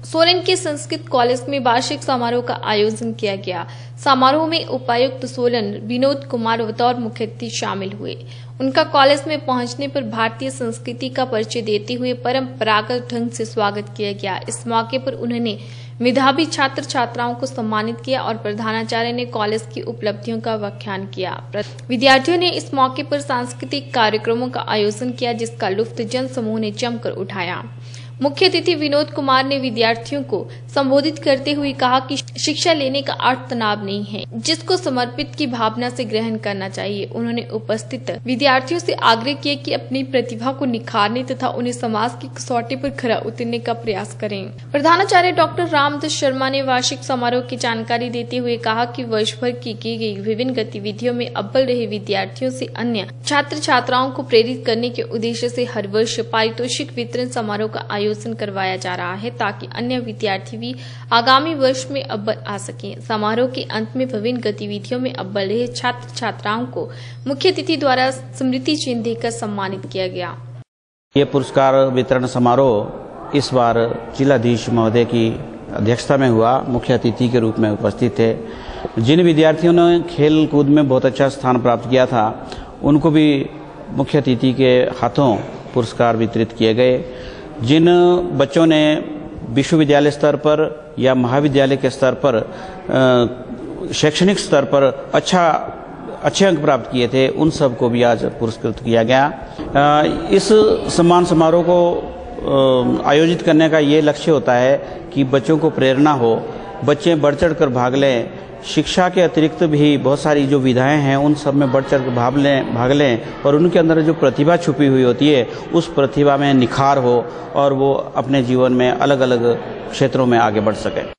सोलन के संस्कृत कॉलेज में वार्षिक समारोह का आयोजन किया गया। समारोह में उपायुक्त सोलन विनोद कुमार बतौर मुख्य अतिथि शामिल हुए। उनका कॉलेज में पहुंचने पर भारतीय संस्कृति का परिचय देते हुए परंपरागत ढंग से स्वागत किया गया। इस मौके पर उन्होंने मेधावी छात्र छात्राओं को सम्मानित किया और प्रधानाचार्य ने कॉलेज की उपलब्धियों का व्याख्यान किया। विद्यार्थियों ने इस मौके पर सांस्कृतिक कार्यक्रमों का आयोजन किया, जिसका लुत्फ जन समूह ने जमकर उठाया। मुख्य अतिथि विनोद कुमार ने विद्यार्थियों को संबोधित करते हुए कहा कि शिक्षा लेने का अर्थ तनाव नहीं है, जिसको समर्पित की भावना से ग्रहण करना चाहिए। उन्होंने उपस्थित विद्यार्थियों से आग्रह किया कि अपनी प्रतिभा को निखारने तथा उन्हें समाज की कसौटी पर खरा उतरने का प्रयास करें। प्रधानाचार्य डॉक्टर रामदास शर्मा ने वार्षिक समारोह की जानकारी देते हुए कहा कि वर्ष भर की गई विभिन्न गतिविधियों में अव्वल रहे विद्यार्थियों से अन्य छात्र छात्राओं को प्रेरित करने के उद्देश्य से हर वर्ष पारितोषिक वितरण समारोह का आयोजन करवाया जा रहा है, ताकि अन्य विद्यार्थी भी आगामी वर्ष में अव्वल आ सकें। समारोह के अंत में विभिन्न गतिविधियों में अव्वल रहे छात्र छात्राओं को मुख्य अतिथि द्वारा स्मृति चिन्ह देकर सम्मानित किया गया। ये पुरस्कार वितरण समारोह इस बार जिलाधीश महोदय की अध्यक्षता में हुआ। मुख्य अतिथि के रूप में उपस्थित थे। जिन विद्यार्थियों ने खेल कूद में बहुत अच्छा स्थान प्राप्त किया था, उनको भी मुख्य अतिथि के हाथों पुरस्कार वितरित किए गए। जिन बच्चों ने विश्वविद्यालय स्तर पर या महाविद्यालय के स्तर पर शैक्षणिक स्तर पर अच्छे अंक प्राप्त किए थे, उन सबको भी आज पुरस्कृत किया गया। इस सम्मान समारोह को आयोजित करने का ये लक्ष्य होता है कि बच्चों को प्रेरणा हो, बच्चे बढ़ चढ़ कर भाग लें। शिक्षा के अतिरिक्त भी बहुत सारी जो विधाएं हैं, उन सब में बढ़ चढ़ कर भाग लें और उनके अंदर जो प्रतिभा छुपी हुई होती है, उस प्रतिभा में निखार हो और वो अपने जीवन में अलग अलग क्षेत्रों में आगे बढ़ सके।